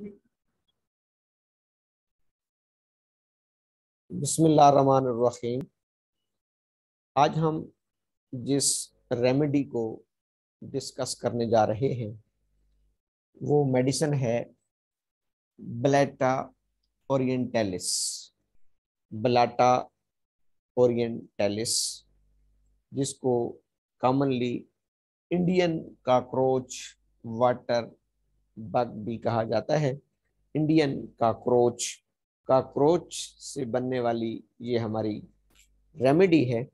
बिस्मिल्लाहिर्रहमानिर्रहीम। आज हम जिस रेमेडी को डिस्कस करने जा रहे हैं वो मेडिसिन है ब्लैटा ओरिएंटैलिस। ब्लैटा ओरिएंटैलिस, जिसको commonly Indian cockroach water bug भी कहा जाता है। इंडियन कॉकरोच, कॉकरोच से बनने वाली ये हमारी रेमेडी है।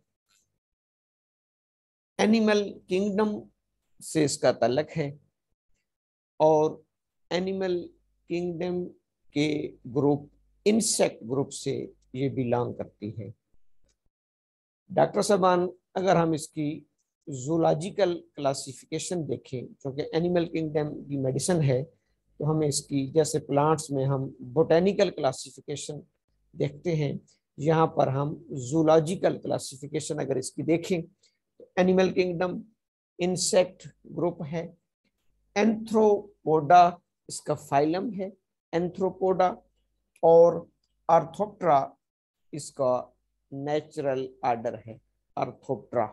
एनिमल किंगडम से इसका ताल्लुक है और एनिमल किंगडम के ग्रुप इंसेक्ट ग्रुप से ये बिलोंग करती है। डॉक्टर साहबान, अगर हम इसकी जूलॉजिकल क्लासिफिकेशन देखें, क्योंकि एनिमल किंगडम की मेडिसिन है, तो हमें इसकी, जैसे प्लांट्स में हम बोटेनिकल क्लासिफिकेशन देखते हैं, यहाँ पर हम जूलॉजिकल क्लासिफिकेशन अगर इसकी देखें तो एनिमल किंगडम इंसेक्ट ग्रुप है। एंथ्रोपोडा इसका फाइलम है, एंथ्रोपोडा, और आर्थोप्टेरा इसका नेचुरल ऑर्डर है, आर्थोप्टेरा।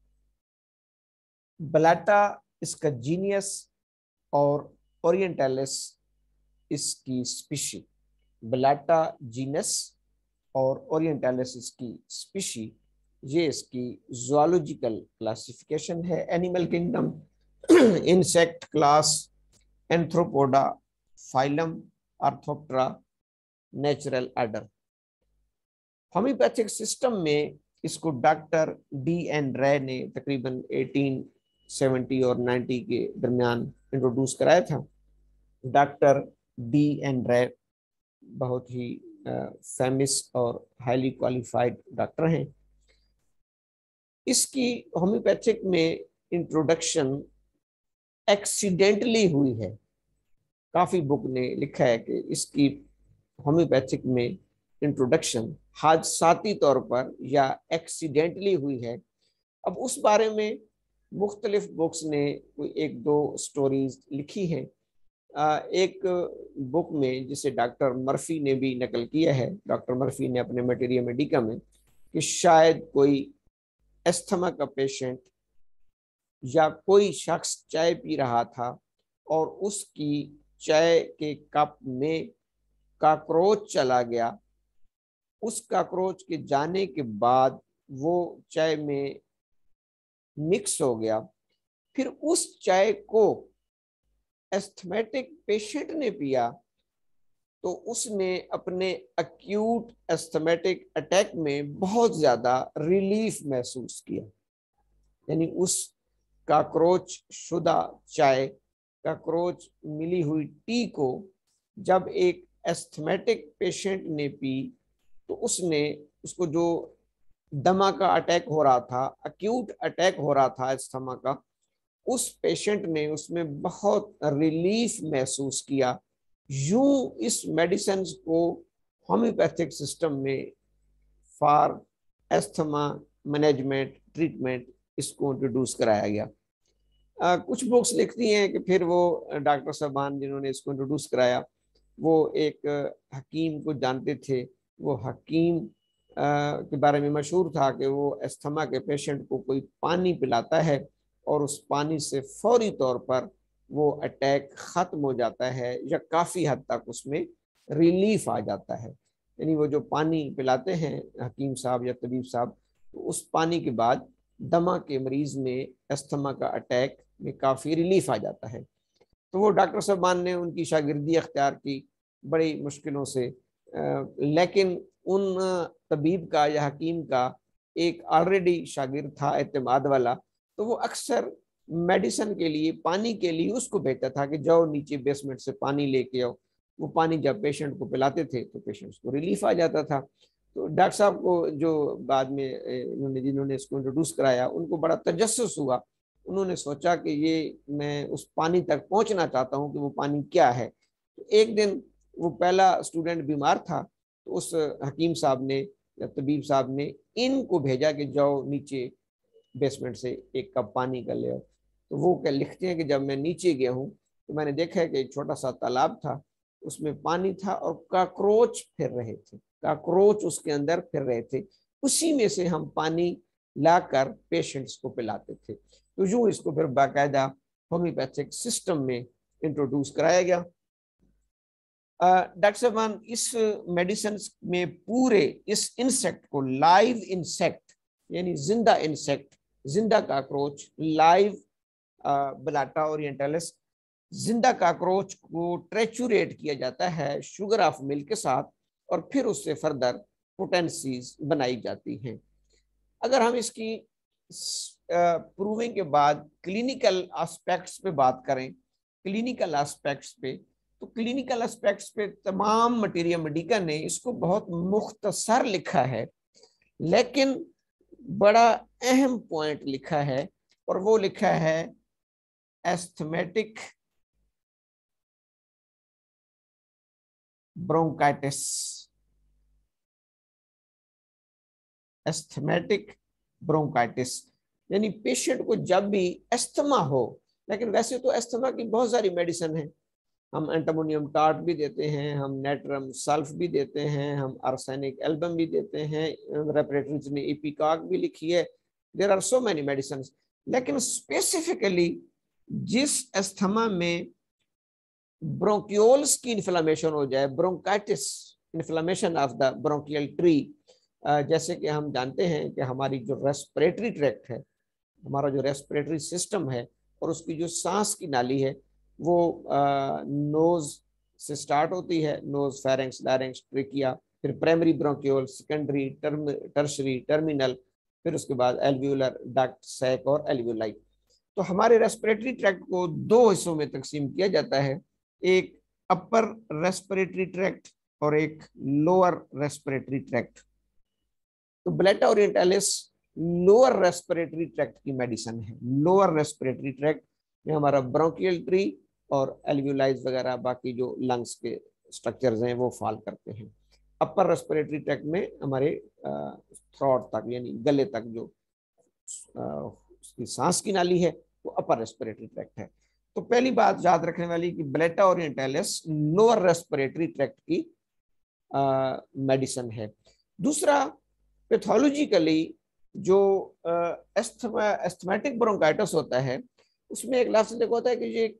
ब्लैटा इसका जीनियस और ओरिएंटैलिस इसकी स्पीशी। ब्लैटा जीनस और ओरिएंटैलिस इसकी स्पीशी, ये इसकी जूलॉजिकल क्लासिफिकेशन है। Animal kingdom, insect class, arthropoda, phylum orthoptera, natural order. Homeopathic system में इसको डॉक्टर D.N. रे ने तकरीबन 1870 और 90 के दरमियान इंट्रोड्यूस कराया था। Doctor D.N. रे बहुत ही फेमस और हाईली क्वालिफाइड डॉक्टर हैं। इसकी होम्योपैथिक में इंट्रोडक्शन एक्सीडेंटली हुई है। काफी बुक ने लिखा है कि इसकी होम्योपैथिक में इंट्रोडक्शन हादसाती तौर पर या एक्सीडेंटली हुई है। अब उस बारे में मुख्तलिफ बुक्स ने कोई एक दो स्टोरीज लिखी हैं। एक बुक में जिसे डॉक्टर मर्फी ने भी नकल किया है, डॉक्टर मर्फी ने अपने मटेरिया मेडिका में, कि शायद कोई एस्थमा का पेशेंट या कोई शख्स चाय पी रहा था और उसकी चाय के कप में कॉकरोच चला गया। उस कॉकरोच के जाने के बाद वो चाय में मिक्स हो गया। फिर उस चाय को एस्थमेटिक पेशेंट ने पिया तो उसने अपने एक्यूट एस्थमेटिक अटैक में बहुत ज्यादा रिलीफ महसूस किया। यानी उस कॉकरोच शुदा चाय, कॉकरोच मिली हुई टी को जब एक एस्थमेटिक पेशेंट ने पी तो उसको जो दमा का अटैक हो रहा था, एक्यूट अटैक हो रहा था एस्थमा का, उस पेशेंट ने उसमें बहुत रिलीफ महसूस किया। यूं इस मेडिसिन को होम्योपैथिक सिस्टम में फॉर एस्थमा मैनेजमेंट ट्रीटमेंट इसको इंट्रोड्यूस कराया गया। कुछ बुक्स लिखती हैं कि फिर वो डॉक्टर साहबान जिन्होंने इसको इंट्रोड्यूस कराया वो एक हकीम को जानते थे। वो हकीम के बारे में मशहूर था कि वो एस्थमा के पेशेंट को कोई पानी पिलाता है और उस पानी से फौरी तौर पर वो अटैक ख़त्म हो जाता है या काफ़ी हद तक उसमें रिलीफ आ जाता है। यानी वो जो पानी पिलाते हैं हकीम साहब या तबीब साहब, तो उस पानी के बाद दमा के मरीज़ में एस्थमा का अटैक में काफ़ी रिलीफ आ जाता है। तो वो डॉक्टर साहबान ने उनकी शागिर्दी अख्तियार की बड़ी मुश्किलों से, लेकिन उन तबीब का या हकीम का एक ऑलरेडी शागिर्द था एतमाद वाला, तो वो अक्सर मेडिसिन के लिए, पानी के लिए उसको भेजता था कि जाओ नीचे बेसमेंट से पानी लेके आओ। वो पानी जब पेशेंट को पिलाते थे तो पेशेंट्स को रिलीफ आ जाता था। तो डॉक्टर साहब को जो बाद में जिन्होंने इसको इंट्रोड्यूस कराया उनको बड़ा तजस्सुस हुआ। उन्होंने सोचा कि ये मैं उस पानी तक पहुंचना चाहता हूं कि वो पानी क्या है। तो एक दिन वो पहला स्टूडेंट बीमार था तो उस हकीम साहब ने या तबीब साहब ने इनको भेजा कि जाओ नीचे बेसमेंट से एक कप पानी का ले आओ। तो वो क्या लिखते हैं कि जब मैं नीचे गया हूँ तो मैंने देखा है कि एक छोटा सा तालाब था उसमें पानी था और काकरोच फिर रहे थे, काकरोच उसके अंदर फिर रहे थे। उसी में से हम पानी लाकर पेशेंट्स को पिलाते थे। तो यूं इसको फिर बाकायदा होम्योपैथिक सिस्टम में इंट्रोड्यूस कराया गया। डॉक्टर साहब इस मेडिसिन में पूरे इस इंसेक्ट को, लाइव इंसेक्ट यानी जिंदा इंसेक्ट, जिंदा काकरोच, लाइव ब्लाटा ओरिएंटालिस, जिंदा काकरोच को ट्रेचुरेट किया जाता है शुगर ऑफ मिल्क के साथ और फिर उससे फर्दर पोटेंसीज बनाई जाती हैं। अगर हम इसकी प्रूविंग के बाद क्लिनिकल एस्पेक्ट्स पे बात करें, क्लिनिकल एस्पेक्ट्स पे, तो क्लिनिकल एस्पेक्ट्स पे तमाम मटीरियल मेडिका ने इसको बहुत मुख्तसर लिखा है, लेकिन बड़ा अहम पॉइंट लिखा है और वो लिखा है एस्थमेटिक ब्रोंकाइटिस। एस्थमेटिक ब्रोंकाइटिस यानी पेशेंट को जब भी एस्थमा हो, लेकिन वैसे तो एस्थमा की बहुत सारी मेडिसिन है, हम एंटामोनियम टार्ट भी देते हैं, हम नेट्रम सल्फ भी देते हैं, हम आर्सेनिक एल्बम भी देते हैं, रेपरेटरीज ने इपिकाक भी लिखी है, there are so many medicine. लेकिन स्पेसिफिकली जिस एस्थमा में ब्रोंकियोल्स की इन्फ्लेमेशन हो जाए, bronchitis, inflammation of the bronchial tree, जैसे कि हम जानते हैं कि हमारी जो रेस्पिरेटरी ट्रैक्ट है, हमारा जो रेस्पिरेटरी सिस्टम है और उसकी जो सांस की नाली है वो नोज से स्टार्ट होती है, नोज, फेरेंक्स, लारिंक्स, ट्रेकिया, फिर primary bronchiole, secondary, tertiary, terminal, फिर उसके बाद एल्वियोलर डक्ट, सैक और एल्वियोलाई। तो हमारे रेस्पिरेटरी ट्रैक्ट को दो हिस्सों में तकसीम किया जाता है, एक अपर रेस्पिरेटरी ट्रैक्ट और एक लोअर रेस्पिरेटरी ट्रैक्ट। तो blatta orientalis lower respiratory tract की मेडिसिन है। लोअर रेस्पिरेटरी ट्रैक्ट में हमारा ब्रोंकियल ट्री और एल्वियोलाइज वगैरह बाकी जो लंग्स के स्ट्रक्चर्स हैं वो फॉल करते हैं। अपर रेस्पिरेटरी ट्रैक्ट में हमारे थ्रोट तक यानी गले तक जो उसकी सांस की नाली है वो अपर रेस्पिरेटरी ट्रैक्ट है। तो पहली बात याद रखने वाली कि blatta orientalis lower respiratory tract की मेडिसिन है। दूसरा, पैथोलॉजिकली जो एस्थमेटिक ब्रोंकाइटिस होता है उसमें एक लफ्ज देखो होता है कि ये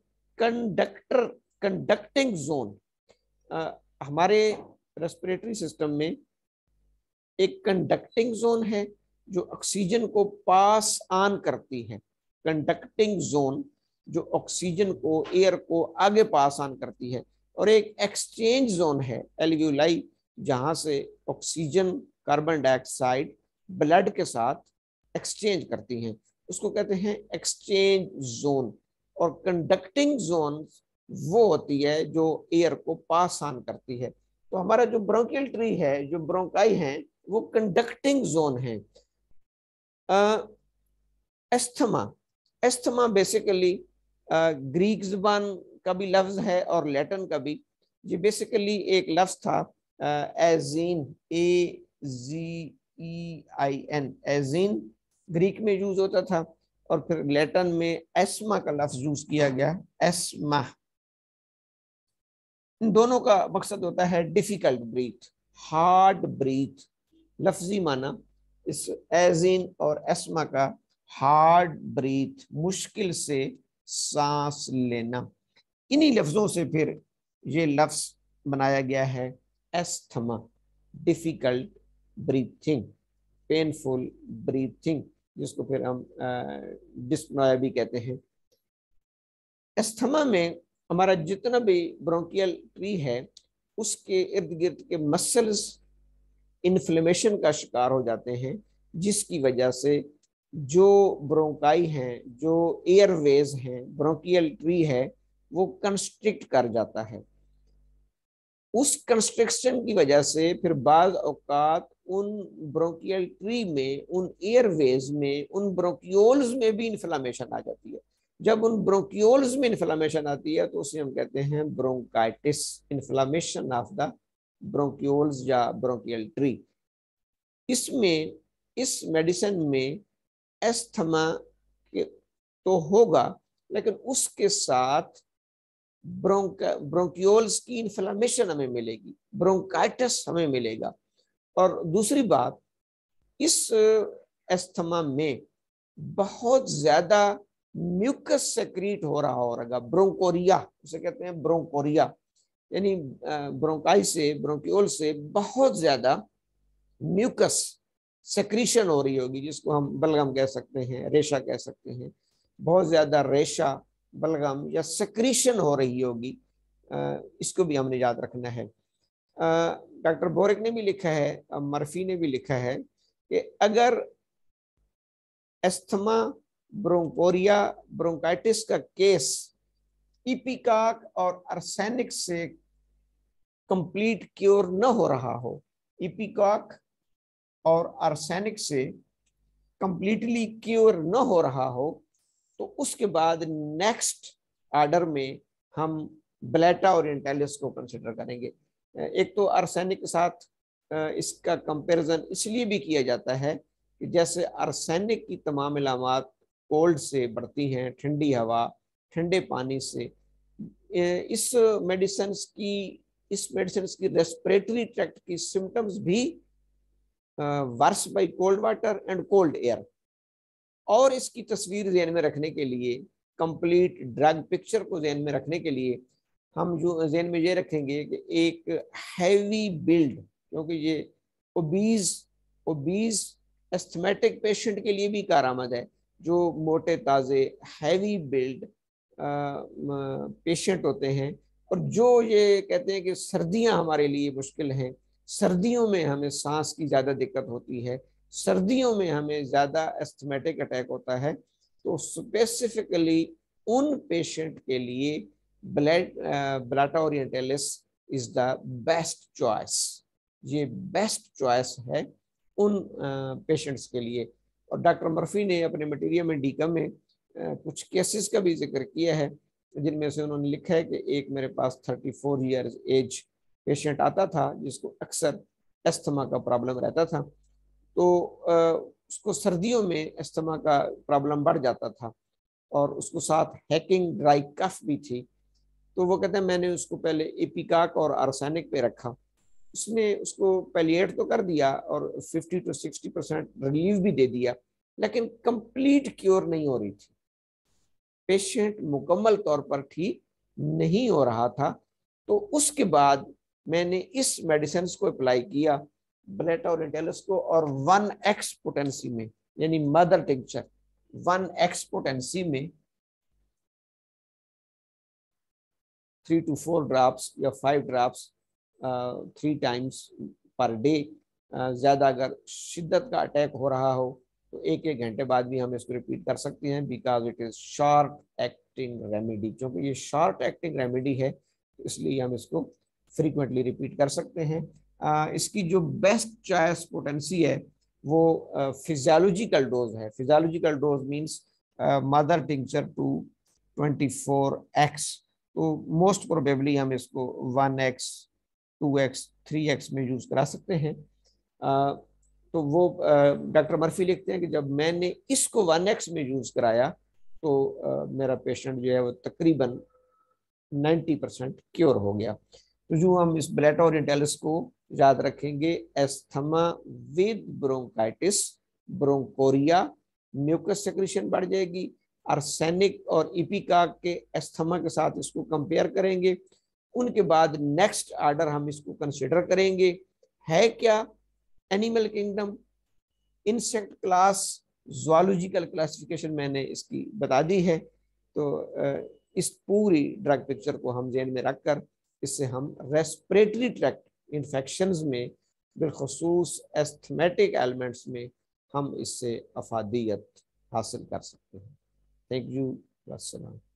कंडक्टिंग जोन, हमारे रेस्पिरेटरी सिस्टम में एक कंडक्टिंग जोन है जो ऑक्सीजन को पास ऑन करती है, कंडक्टिंग जोन जो ऑक्सीजन को, एयर को आगे पास ऑन करती है, और एक एक्सचेंज जोन है एल्वियोलाई जहां से ऑक्सीजन, कार्बन डाइऑक्साइड ब्लड के साथ एक्सचेंज करती हैं, उसको कहते हैं एक्सचेंज जोन। और कंडक्टिंग जोन वो होती है जो एयर को पास ऑन करती है। तो हमारा जो ब्रोंकियल ट्री है, जो ब्रोंकाई है, वो कंडक्टिंग जोन है। एस्थमा, एस्थमा बेसिकली ग्रीक जुबान का भी लफ्ज है और लैटिन का भी। ये बेसिकली एक लफ्ज था एजीन, AZEIN, एजीन ग्रीक में यूज होता था और फिर लैटिन में एस्मा का लफ्ज यूज किया गया, एस्मा। इन दोनों का मकसद होता है डिफिकल्ट ब्रीथ, हार्ड ब्रीथ। लफ्जी माना इस एजीन और एस्मा का हार्ड ब्रीथ, मुश्किल से सांस लेना। इन्हीं लफ्जों से फिर ये लफ्ज बनाया गया है asthma, difficult breathing, painful breathing, जिसको फिर हम डिस्पनोया भी कहते हैं। एस्थमा में हमारा जितना भी ब्रोंकियल ट्री है उसके इर्द गिर्द के मसल्स इन्फ्लेमेशन का शिकार हो जाते हैं, जिसकी वजह से जो ब्रोंकाई हैं, जो एयरवेज हैं, ब्रोंकियल ट्री है, वो कंस्ट्रिक्ट कर जाता है। उस कंस्ट्रक्शन की वजह से फिर बाज औकात उन ब्रोंकियल ट्री में, उन एयरवेज में, उन ब्रोंकियोल्स में भी इन्फ्लेमेशन आ जाती है। जब उन ब्रोंकियोल्स में इन्फ्लेमेशन आती है तो उसे हम कहते हैं bronchitis, inflammation of the bronchioles या ब्रोंकियल ट्री। इसमें, इस मेडिसिन में एस्थमा तो होगा, लेकिन उसके साथ ब्रोंकियोल्स की इन्फ्लेमेशन हमें मिलेगी, ब्रोंकाइटिस हमें मिलेगा। और दूसरी बात, इस अस्थमा में बहुत ज्यादा म्यूकस सेक्रीट हो रहा होगा, ब्रोंकोरिया उसे कहते हैं, ब्रोंकोरिया, यानी ब्रोंकाई से, ब्रोंकियोल से बहुत ज्यादा म्यूकस सेक्रीशन हो रही होगी, जिसको हम बलगम कह सकते हैं, रेशा कह सकते हैं। बहुत ज्यादा रेशा, बलगम या सेक्रीशन हो रही होगी। इसको भी हमने याद रखना है। डॉक्टर बोरिक ने भी लिखा है, मर्फी ने भी लिखा है कि अगर एस्थमा, ब्रोंकोरिया, ब्रोंकाइटिस का केस इपिकाक और आर्सेनिक से कंप्लीट क्योर न हो रहा हो, इपिकाक और आर्सेनिक से कंप्लीटली क्योर न हो रहा हो, तो उसके बाद नेक्स्ट ऑर्डर में हम ब्लैटा ओरिएंटालिस को कंसिडर करेंगे। एक तो आर्सेनिक के साथ इसका कंपैरिजन इसलिए भी किया जाता है कि जैसे आर्सेनिक की तमाम इलामात कोल्ड से बढ़ती हैं, ठंडी हवा, ठंडे पानी से, इस मेडिसिन की रेस्पिरेटरी ट्रैक्ट की सिम्टम्स भी worse by cold water and cold air. और इसकी तस्वीर ज़हन में रखने के लिए, कंप्लीट ड्रग पिक्चर को ज़हन में रखने के लिए, हम जो ज़हन में ये रखेंगे कि एक हैवी बिल्ड, क्योंकि ये ओबीज एस्थमेटिक पेशेंट के लिए भी कारआमद है, जो मोटे ताज़े हैवी बिल्ड पेशेंट होते हैं, और जो ये कहते हैं कि सर्दियां हमारे लिए मुश्किल हैं, सर्दियों में हमें सांस की ज़्यादा दिक्कत होती है, सर्दियों में हमें ज़्यादा एस्थमेटिक अटैक होता है, तो स्पेसिफिकली उन पेशेंट के लिए Blatta orientalis is the best choice. ये बेस्ट चॉइस है उन पेशेंट्स के लिए। और डॉक्टर मर्फी ने अपने मटेरियल में डीका में कुछ केसेस का भी जिक्र किया है, जिनमें से उन्होंने लिखा है कि एक मेरे पास 34 ईयर्स एज पेशेंट आता था जिसको अक्सर एस्थमा का प्रॉब्लम रहता था, तो उसको सर्दियों में एस्थमा का प्रॉब्लम बढ़ जाता था और उसको साथ हैकिंग ड्राई कफ भी थी। तो वो कहते हैं मैंने उसको पहले इपिकाक और आर्सेनिक पे रखा, उसने उसको पैलिएट तो कर दिया और 50 to 60% रिलीफ भी दे दिया, लेकिन कंप्लीट क्योर नहीं हो रही थी, पेशेंट मुकम्मल तौर पर ठीक नहीं हो रहा था। तो उसके बाद मैंने इस मेडिसिन को अप्लाई किया, ब्लैटा ओरिएंटालिस को, और 1x पोटेंसी में, यानी मदर टिंचर 1x पोटेंसी में 3 to 4 ड्रॉप्स या 5 ड्रॉप्स 3 टाइम्स पर डे। ज़्यादा अगर शिद्दत का अटैक हो रहा हो तो 1-1 घंटे बाद भी हम इसको रिपीट कर सकते हैं, because it is short acting remedy. क्योंकि ये शॉर्ट एक्टिंग रेमेडी है इसलिए हम इसको फ्रीक्वेंटली रिपीट कर सकते हैं। इसकी जो बेस्ट चॉइस पोटेंसी है वो फिजियोलॉजिकल डोज है। Physiological dose means mother tincture to 24x। तो मोस्ट प्रोबेबली हम इसको 1x, 2x, 3x में यूज करा सकते हैं। तो वो डॉक्टर मर्फी लिखते हैं कि जब मैंने इसको 1x में यूज कराया तो मेरा पेशेंट जो है वो तकरीबन 90% क्योर हो गया। तो जो हम इस ब्लैटा ओरिएंटालिस को याद रखेंगे, asthma with bronchitis, bronchorrhoea, mucus secretion बढ़ जाएगी, आर्सेनिक और इपिकाक के एस्थमा के साथ इसको कंपेयर करेंगे। उनके बाद नेक्स्ट ऑर्डर हम इसको कंसिडर करेंगे है क्या animal kingdom, insect class, zoological classification मैंने इसकी बता दी है। तो इस पूरी ड्रग पिक्चर को हम ज़हन में रखकर इससे हम रेस्पिरेटरी ट्रैक्ट इन्फेक्शंस में, बिलखसूस एस्थमेटिक एलिमेंट्स में, हम इससे अफादियत हासिल कर सकते हैं। Thank you. अस्सलाम।